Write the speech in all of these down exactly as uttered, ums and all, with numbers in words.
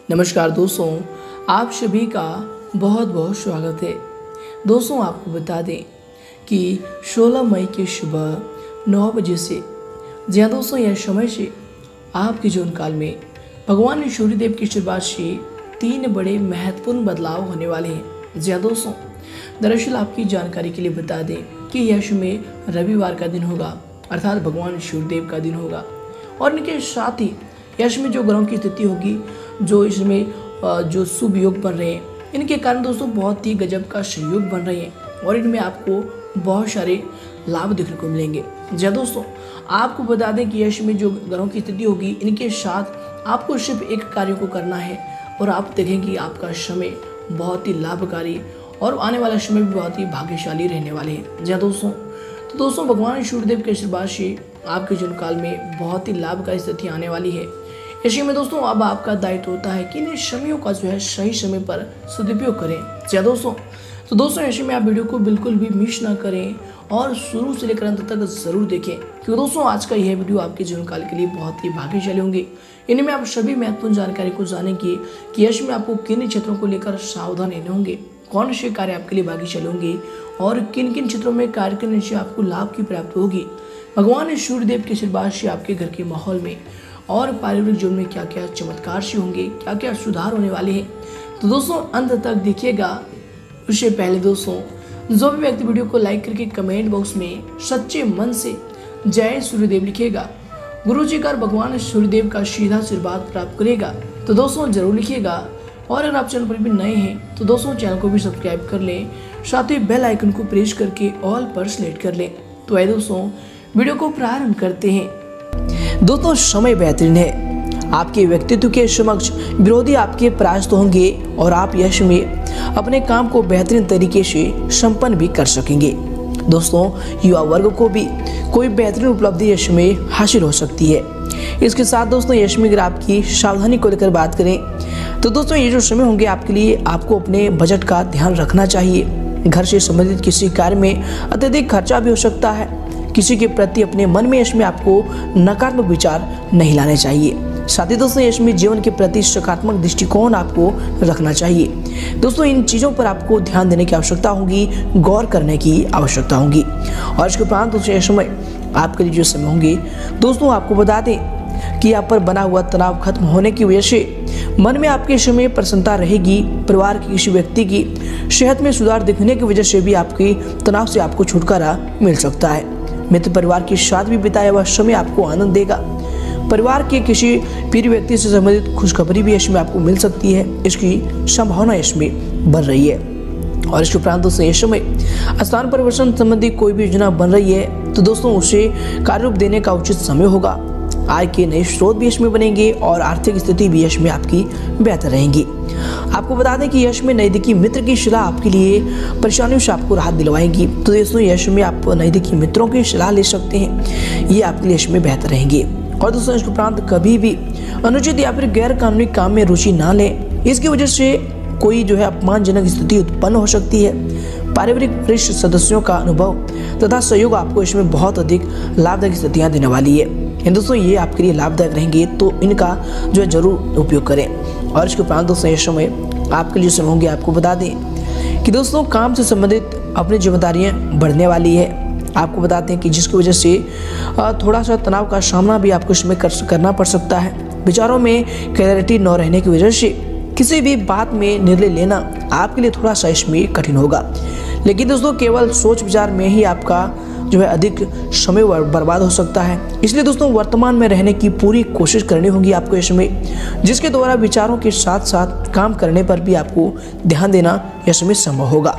नमस्कार दोस्तों, आप सभी का बहुत बहुत स्वागत है। दोस्तों आपको बता दें कि सोलह मई की सुबह नौ बजे से जी हाँ दोस्तों, यह समय से आपके जीवन काल में भगवान सूर्यदेव की शुरुआत से तीन बड़े महत्वपूर्ण बदलाव होने वाले हैं। जी हाँ दोस्तों, दरअसल आपकी जानकारी के लिए बता दें कि यह समय रविवार का दिन होगा, अर्थात भगवान सूर्यदेव का दिन होगा। और इनके साथ ही यश में जो ग्रहों की स्थिति होगी, जो इसमें जो शुभ योग बन रहे हैं, इनके कारण दोस्तों बहुत ही गजब का संयोग बन रहे हैं और इनमें आपको बहुत सारे लाभ देखने को मिलेंगे। जी हाँ दोस्तों, आपको बता दें कि यश में जो ग्रहों की स्थिति होगी, इनके साथ आपको सिर्फ एक कार्य को करना है और आप देखेंगे कि आपका समय बहुत ही लाभकारी और आने वाला समय भी बहुत ही भाग्यशाली रहने वाले हैं। जी हाँ दोस्तों, तो दोस्तों भगवान सूर्यदेव के आशीर्वाद से आपके जीवन काल में बहुत ही लाभकारी स्थिति आने वाली है। इसी में दोस्तों अब आपका दायित्व होता है कि इन समयों का जो है सही समय पर सदुपयोग करें। जी हाँ दोस्तों, तो दोस्तों ऐसे में आप वीडियो को बिल्कुल भी मिस ना करें और शुरू से लेकर अंत तक जरूर देखें, क्योंकि दोस्तों आज का यह वीडियो आपके जीवन काल के लिए बहुत ही भाग्यशाली होंगे। इनमें आप सभी महत्वपूर्ण जानकारी को जानेंगे कि यश में आपको किन क्षेत्रों को लेकर सावधान रहने होंगे, कौन से कार्य आपके लिए भाग्यशाली होंगे और किन किन क्षेत्रों में कार्य करने से आपको लाभ की प्राप्ति होगी। भगवान सूर्यदेव के आशीर्वाद से आपके घर के माहौल में और पारिवारिक जीवन में क्या क्या चमत्कार से होंगे, क्या क्या सुधार होने वाले हैं। तो दोस्तों अंत तक देखिएगा। उससे पहले दोस्तों जो भी व्यक्ति वीडियो को लाइक करके कमेंट बॉक्स में सच्चे मन से जय सूर्यदेव लिखिएगा, गुरु जी का भगवान सूर्यदेव का सीधा आशीर्वाद प्राप्त करेगा। तो दोस्तों जरूर लिखिएगा। और अगर आप चैनल पर भी नए हैं तो दोस्तों चैनल को भी सब्सक्राइब कर लें, साथ ही बेल आइकन को प्रेस करके ऑल पर सेलेक्ट कर लें। तो आइए दोस्तों वीडियो को प्रारंभ करते हैं। दोस्तों समय बेहतरीन है, आपके व्यक्तित्व के समक्ष विरोधी आपके परास्त होंगे और आप यश में अपने काम को बेहतरीन तरीके से संपन्न भी कर सकेंगे। दोस्तों युवा वर्ग को भी कोई बेहतरीन उपलब्धि यश में हासिल हो सकती है। इसके साथ दोस्तों यश में अगर आपकी सावधानी को लेकर बात करें तो दोस्तों ये जो समय होंगे आपके लिए, आपको अपने बजट का ध्यान रखना चाहिए। घर से संबंधित किसी कार्य में अत्यधिक खर्चा भी हो सकता है। किसी के प्रति अपने मन में यश में आपको नकारात्मक विचार नहीं लाने चाहिए। साथ ही दोस्तों यश में जीवन के प्रति सकारात्मक दृष्टिकोण आपको रखना चाहिए। दोस्तों इन चीज़ों पर आपको ध्यान देने की आवश्यकता होगी, गौर करने की आवश्यकता होगी। और इसके उपरांत दोस्तों यह समय आपके लिए जो समय होंगे, दोस्तों आपको बता दें कि आप पर बना हुआ तनाव खत्म होने की वजह से मन में आपके समय प्रसन्नता रहेगी। परिवार के किसी व्यक्ति की सेहत में सुधार दिखने की वजह से भी आपके तनाव से आपको छुटकारा मिल सकता है। मित्र परिवार के साथ भी बिताया हुआ समय आपको आनंद देगा। परिवार के किसी प्रिय व्यक्ति से संबंधित खुशखबरी भी इसमें आपको मिल सकती है, इसकी संभावना इसमें बन रही है। और इसके उपरांत दोस्तों ये समय स्थान परिवर्तन संबंधी कोई भी योजना बन रही है तो दोस्तों उसे कार्य रूप देने का उचित समय होगा। आय के नए स्रोत भी यश में बनेंगे और आर्थिक स्थिति भी यश में आपकी बेहतर रहेगी। आपको बता दें कि यश में नजदीकी मित्र की सलाह आपके लिए परेशानियों से आपको राहत दिलवाएंगी। तो दोस्तों यश में आप नजदीकी मित्रों की सलाह ले सकते हैं, ये आपके लिए यश में बेहतर रहेंगे। और दोस्तों इसके उपरांत कभी भी अनुचित या फिर गैर कानूनी काम में रुचि ना लें, इसकी वजह से कोई जो है अपमानजनक स्थिति उत्पन्न हो सकती है। पारिवारिक वरिष्ठ सदस्यों का अनुभव तथा सहयोग आपको इसमें बहुत अधिक लाभदायक स्थितियाँ देने वाली है। दोस्तों ये आपके लिए लाभदायक रहेंगे, तो इनका जो है जरूर उपयोग करें। और इसके उपरांत दोस्तों ये समय आपके लिए समय होंगे। आपको बता दें कि दोस्तों काम से संबंधित अपनी जिम्मेदारियां बढ़ने वाली है। आपको बताते हैं कि जिसकी वजह से थोड़ा सा तनाव का सामना भी आपको इसमें कर, करना पड़ सकता है। विचारों में क्लैरिटी न रहने की वजह से किसी भी बात में निर्णय लेना आपके लिए थोड़ा सा इसमें कठिन होगा। लेकिन दोस्तों केवल सोच विचार में ही आपका जो है अधिक समय बर्बाद हो सकता है। इसलिए दोस्तों वर्तमान में रहने की पूरी कोशिश करनी होगी आपको इस समय, जिसके द्वारा विचारों के साथ साथ काम करने पर भी आपको ध्यान देना यह समय संभव होगा।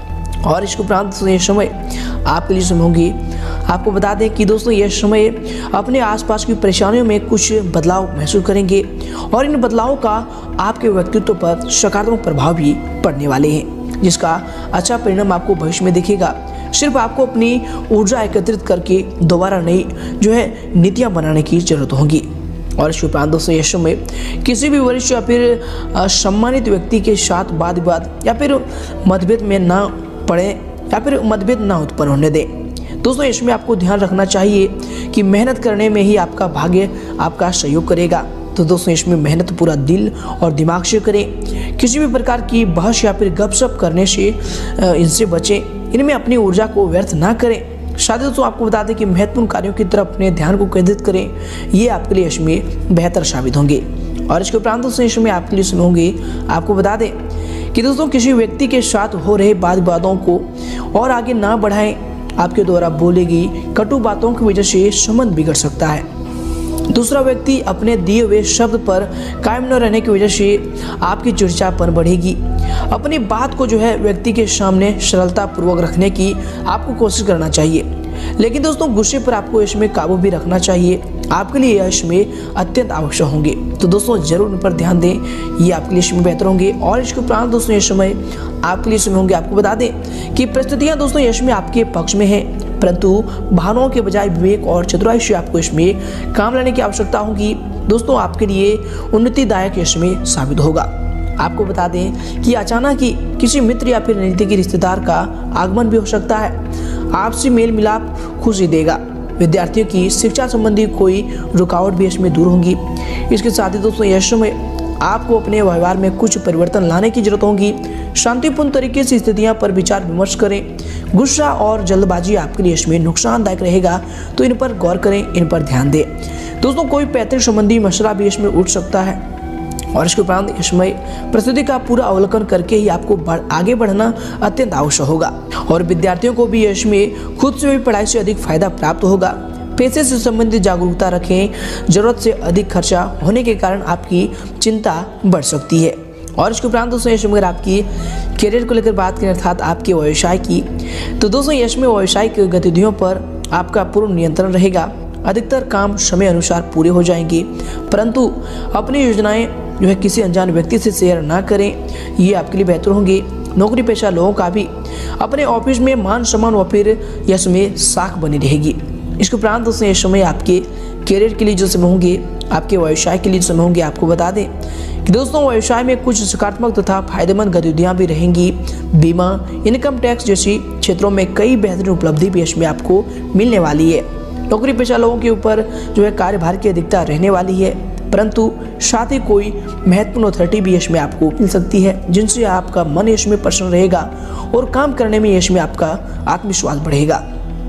और इसके उपरांत यह समय आपके लिए समय होंगी। आपको बता दें कि दोस्तों यह समय अपने आसपास की परेशानियों में कुछ बदलाव महसूस करेंगे और इन बदलावों का आपके व्यक्तित्व पर सकारात्मक प्रभाव भी पड़ने वाले हैं, जिसका अच्छा परिणाम आपको भविष्य में दिखेगा। सिर्फ आपको अपनी ऊर्जा एकत्रित करके दोबारा नई जो है नीतियाँ बनाने की जरूरत होगी। और इसके उपरांत दोस्तों यह समय किसी भी वरिष्ठ या फिर सम्मानित व्यक्ति के साथ वाद विवाद या फिर मतभेद में ना पड़े या फिर मतभेद ना उत्पन्न होने दें। दोस्तों इसमें आपको ध्यान रखना चाहिए कि मेहनत करने में ही आपका भाग्य आपका सहयोग करेगा। तो दोस्तों इसमें मेहनत पूरा दिल और दिमाग से करें। किसी भी प्रकार की बहस या फिर गपशप करने से इनसे बचें। इनमें अपनी ऊर्जा को व्यर्थ ना करें। साथ ही दोस्तों आपको बता दें कि महत्वपूर्ण कार्यों की तरफ अपने ध्यान को केंद्रित करें। ये आपके लिए इसमें बेहतर साबित होंगे। और इसके उपरांत दोस्तों इसमें आपके लिए इसमें होंगे, आपको बता दें कि दोस्तों किसी व्यक्ति के साथ हो रहे वाद विवादों को और आगे ना बढ़ाएं। आपके द्वारा बोलेगी कटु बातों की वजह से संबंध बिगड़ सकता है। दूसरा व्यक्ति अपने दिए हुए शब्द पर कायम न रहने की वजह से आपकी चिड़चिड़ापन बढ़ेगी। अपनी बात को जो है व्यक्ति के सामने सरलता पूर्वक रखने की आपको कोशिश करना चाहिए, लेकिन दोस्तों गुस्से पर आपको इसमें काबू भी रखना चाहिए। आपके लिए यह इसमें अत्यंत आवश्यक होंगे, तो दोस्तों जरूर इन पर ध्यान दें। ये आपके लिए इसमें बेहतर होंगे। और इसके उपरांत दोस्तों ये समय आपके लिए इसमें होंगे, आपको बता दें कि परिस्थितियां दोस्तों इसमें आपके पक्ष में हैं, परंतु भावनाओं के बजाय विवेक और चतुराई से आपको इसमें काम लेने की आवश्यकता होगी। दोस्तों आपके लिए उन्नतिदायक इसमें साबित होगा। आपको बता दें कि अचानक ही किसी मित्र या फिर नजदीकी रिश्तेदार का आगमन भी हो सकता है। आपसी मेल मिलाप खुशी देगा। विद्यार्थियों की शिक्षा संबंधी कोई रुकावट भी इसमें दूर होंगी। इसके साथ ही दोस्तों यह समय आपको अपने व्यवहार में कुछ परिवर्तन लाने की जरूरत होगी। शांतिपूर्ण तरीके से स्थितियां पर विचार विमर्श करें। गुस्सा और जल्दबाजी आपके लिए इसमें नुकसानदायक रहेगा, तो इन पर गौर करें, इन पर ध्यान दें। दोस्तों कोई पैतृक संबंधी मसला भी इसमें उठ सकता है। और इसके उपरांत इसमें परिस्थिति का पूरा अवलोकन करके ही आपको बढ़, आगे बढ़ना अत्यंत आवश्यक होगा। और विद्यार्थियों को भी इसमें खुद से भी पढ़ाई से अधिक फायदा प्राप्त होगा। पैसे से संबंधित जागरूकता रखें। जरूरत से अधिक खर्चा होने के कारण आपकी चिंता बढ़ सकती है। और इसके उपरांत दोस्तों यश में अगर आपकी करियर को लेकर बात करें, अर्थात आपके व्यवसाय की, तो दोस्तों यश में व्यवसायिक गतिविधियों पर आपका पूर्ण नियंत्रण रहेगा। अधिकतर काम समय अनुसार पूरे हो जाएंगे, परंतु अपनी योजनाएं जो है किसी अनजान व्यक्ति से शेयर ना करें। ये आपके लिए बेहतर होंगे। नौकरी पेशा लोगों का भी अपने ऑफिस में मान सम्मान व फिर यश में साख बनी रहेगी। इसके उपरांत दोस्तों ये समय आपके करियर के लिए जो समय होंगे, आपके व्यवसाय के लिए जो समय होंगे, आपको बता दें कि दोस्तों व्यवसाय में कुछ सकारात्मक तथा फायदेमंद गतिविधियां भी रहेंगी। बीमा, इनकम टैक्स जैसी क्षेत्रों में कई बेहतरीन उपलब्धि भी इसमें आपको मिलने वाली है। नौकरी पेशा लोगों के ऊपर जो है कार्यभार की अधिकता रहने वाली है, परंतु साथ ही कोई महत्वपूर्ण अथॉरिटी भी इसमें आपको मिल सकती है, जिनसे आपका मन इसमें प्रसन्न रहेगा और काम करने में इसमें आपका आत्मविश्वास बढ़ेगा।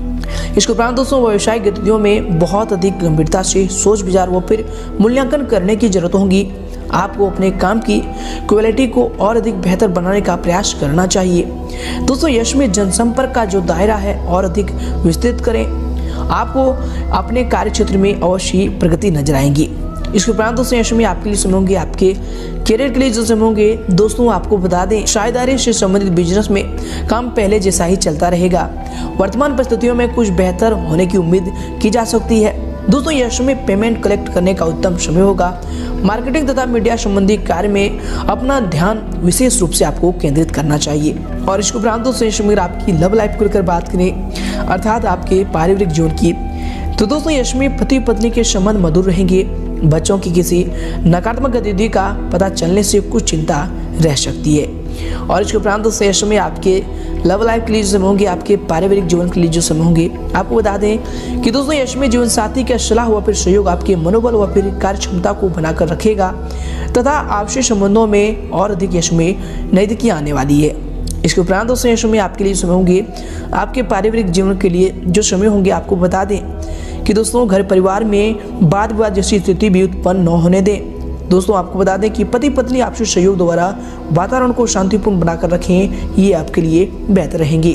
इसके उपरांत दोस्तों व्यवसायिक गतिविधियों में बहुत अधिक गंभीरता से सोच विचार व फिर मूल्यांकन करने की जरूरत होगी। आपको अपने काम की क्वालिटी को और अधिक बेहतर बनाने का प्रयास करना चाहिए। दोस्तों यश में जनसंपर्क का जो दायरा है और अधिक विस्तृत करें। आपको अपने कार्य क्षेत्र में अवश्य प्रगति नजर आएंगी। इसके उपरांत दोस्तों यश में आपके लिए समय होंगे, आपके करियर के लिए जो समय होंगे, दोस्तों आपको बता दें साझेदारी से संबंधित बिजनेस में काम पहले जैसा ही चलता रहेगा। वर्तमान परिस्थितियों में कुछ बेहतर होने की उम्मीद की जा सकती है। दोस्तों यह समय पेमेंट कलेक्ट करने का उत्तम समय होगा। मार्केटिंग तथा मीडिया संबंधी कार्य में अपना ध्यान विशेष रूप से आपको केंद्रित करना चाहिए। और इसके उपरांत दोस्तों यह समय आपकी लव लाइफ को लेकर बात करें, अर्थात आपके पारिवारिक जीवन की, तो दोस्तों यश में पति पत्नी के संबंध मधुर रहेंगे। बच्चों की किसी नकारात्मक गतिविधि का पता चलने से कुछ चिंता रह सकती है। और इसके उपरांत दोस्तों यश में आपके लव लाइफ के लिए जो समय होंगे, आपके पारिवारिक जीवन के लिए जो समय होंगे, आपको बता दें कि दोस्तों यश में जीवन साथी का सलाह व फिर सहयोग आपके मनोबल व फिर कार्य क्षमता को बनाकर रखेगा तथा आपसे संबंधों में और अधिक यश में नजदीकियां आने वाली है। इसके उपरांत दोस्तों यश में आपके लिए समय होंगे, आपके पारिवारिक जीवन के लिए जो समय होंगे, आपको बता दें कि दोस्तों घर परिवार में वाद विवाद जैसी स्थिति भी उत्पन्न न होने दें। दोस्तों आपको बता दें कि पति पत्नी आपसी सहयोग द्वारा वातावरण को शांतिपूर्ण बनाकर रखें, ये आपके लिए बेहतर रहेंगे।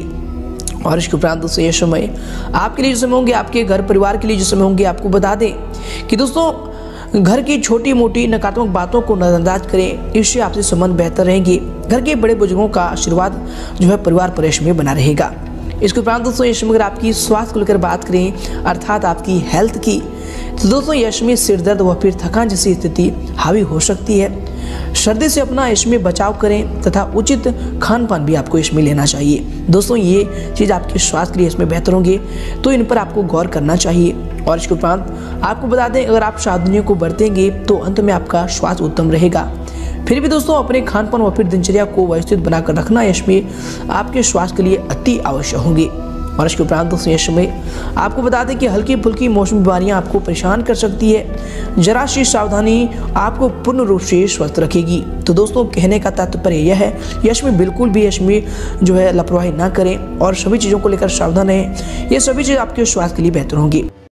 और इसके उपरांत दोस्तों ये समय आपके लिए जो समय होंगे, आपके घर परिवार के लिए जो समय होंगे, आपको बता दें कि दोस्तों घर की छोटी मोटी नकारात्मक बातों को नजरअंदाज करें, इससे आपसे संबंध बेहतर रहेंगे। घर के बड़े बुजुर्गों का आशीर्वाद जो है परिवार परिवेश में बना रहेगा। इसके उपरांत दोस्तों यश में अगर आपकी स्वास्थ्य को लेकर बात करें, अर्थात आपकी हेल्थ की, तो दोस्तों यश में सिर दर्द व फिर थकान जैसी स्थिति हावी हो सकती है। सर्दी से अपना इसमें बचाव करें तथा उचित खान पान भी आपको इसमें लेना चाहिए। दोस्तों ये चीज़ आपके स्वास्थ्य के लिए इसमें बेहतर होंगे, तो इन पर आपको गौर करना चाहिए। और इसके उपरांत आपको बता दें अगर आप सावधानियों को बरतेंगे तो अंत में आपका स्वास्थ्य उत्तम रहेगा। फिर भी दोस्तों अपने खान पान व फिर दिनचर्या को व्यवस्थित बनाकर रखना इसमें आपके स्वास्थ्य के लिए अति आवश्यक होंगे। और इसके उपरांत दोस्तों यश में आपको बता दें कि हल्की फुल्की मौसमी बीमारियां आपको परेशान कर सकती है। जरा सी सावधानी आपको पूर्ण रूप से स्वस्थ रखेगी। तो दोस्तों कहने का तात्पर्य यह है, यश में बिल्कुल भी यश में जो है लापरवाही ना करें और सभी चीज़ों को लेकर सावधान रहें। ये सभी चीज़ आपके स्वास्थ्य के लिए बेहतर होंगी।